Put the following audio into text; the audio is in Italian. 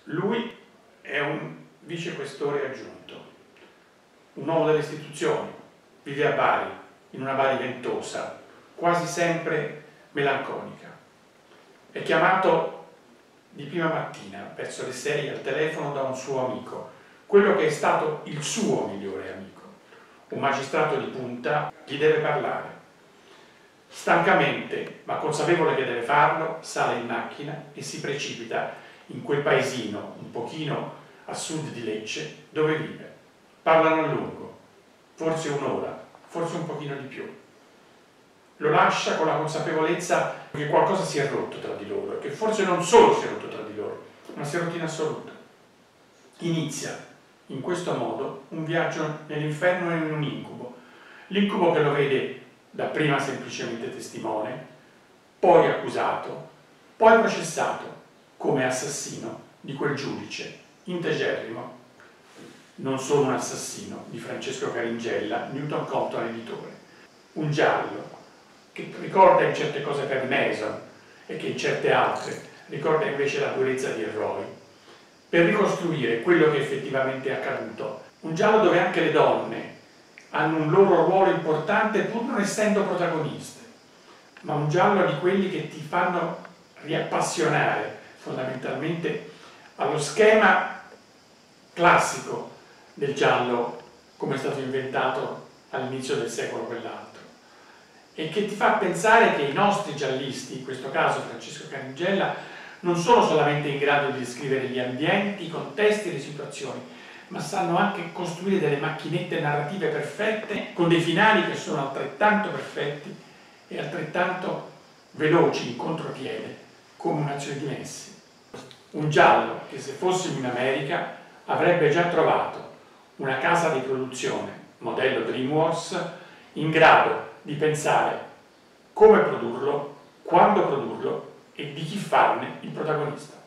Lui è un vicequestore aggiunto, un uomo delle istituzioni, vive a Bari, in una Bari ventosa, quasi sempre melanconica. È chiamato di prima mattina, verso le 6, al telefono da un suo amico, quello che è stato il suo migliore amico, un magistrato di punta, gli deve parlare. Stancamente, ma consapevole che deve farlo, sale in macchina e si precipita in quel paesino, un pochino a sud di Lecce, dove vive. Parlano a lungo, forse un'ora, forse un pochino di più. Lo lascia con la consapevolezza che qualcosa si è rotto tra di loro, e che forse non solo si è rotto tra di loro, ma si è rotto in assoluto. Inizia in questo modo un viaggio nell'inferno e in un incubo. L'incubo che lo vede dapprima semplicemente testimone, poi accusato, poi processato come assassino di quel giudice integerrimo, Non sono un assassino, di Francesco Caringella, Newton Compton editore. Un giallo che ricorda in certe cose per Mason e che in certe altre ricorda invece la durezza di Roy, per ricostruire quello che effettivamente è accaduto. Un giallo dove anche le donne hanno un loro ruolo importante pur non essendo protagoniste, ma un giallo di quelli che ti fanno riappassionare fondamentalmente allo schema classico del giallo come è stato inventato all'inizio del secolo quell'altro, e che ti fa pensare che i nostri giallisti, in questo caso Francesco Caringella, non sono solamente in grado di descrivere gli ambienti, i contesti e le situazioni, ma sanno anche costruire delle macchinette narrative perfette, con dei finali che sono altrettanto perfetti e altrettanto veloci in contropiede, come un'azione di Messi. Un giallo che, se fossimo in America, avrebbe già trovato una casa di produzione, modello DreamWorks, in grado di pensare come produrlo, quando produrlo e di chi farne il protagonista.